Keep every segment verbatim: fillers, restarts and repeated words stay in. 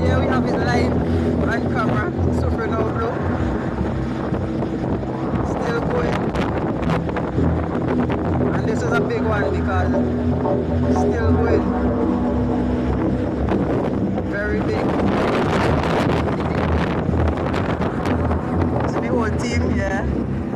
Here we have it live on camera, Suffernow Blue. Still going. And this is a big one because still going. Very big. It's the whole team, yeah.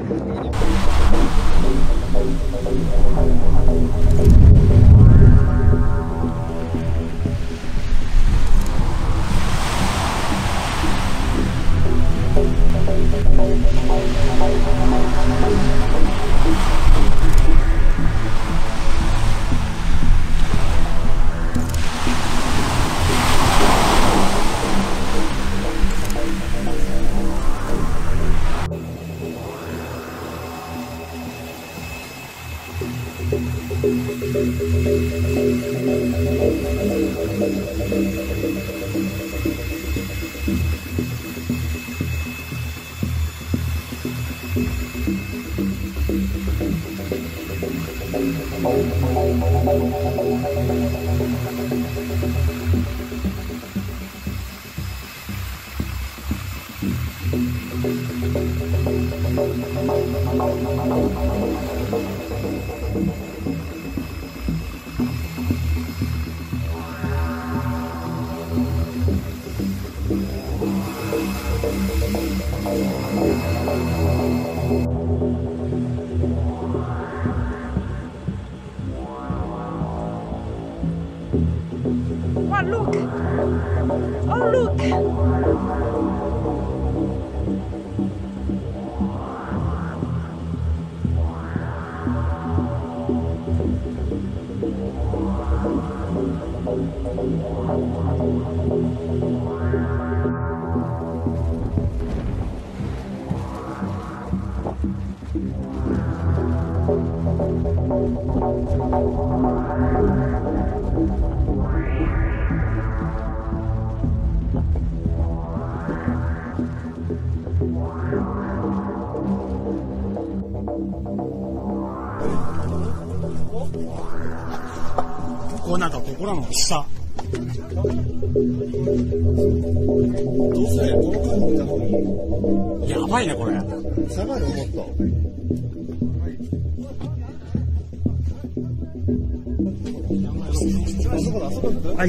Oh, look! Oh, look! ここなんかここらの下。どうする？この間見たのに。やばいねこれ。下がる思った。はい。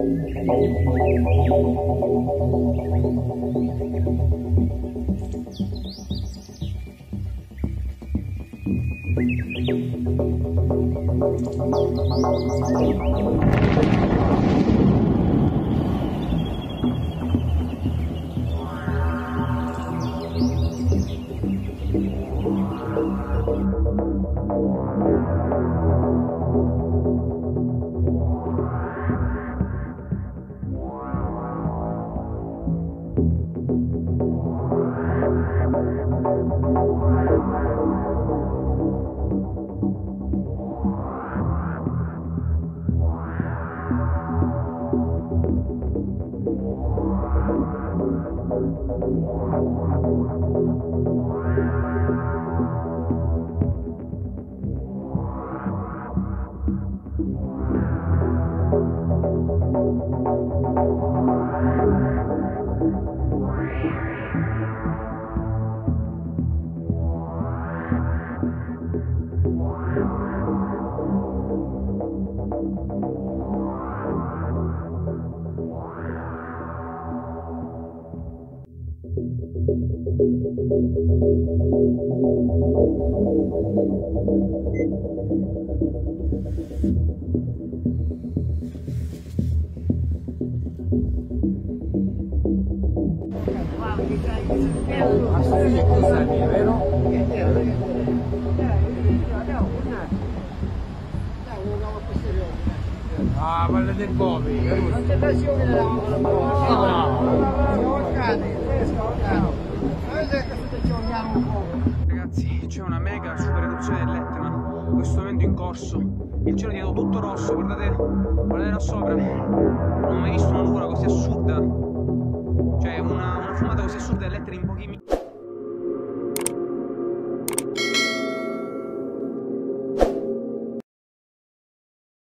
Ah, quelle del Bobi. Non c'è pressione della Ragazzi, c'è una mega super eruzione dell'Etna in questo momento in corso. Il cielo è diventato tutto rosso, guardate, guardate là sopra. Non ho mai visto una nuvola così assurda. Cioè una, una fumata così assurda dell'Etna in pochi minuti.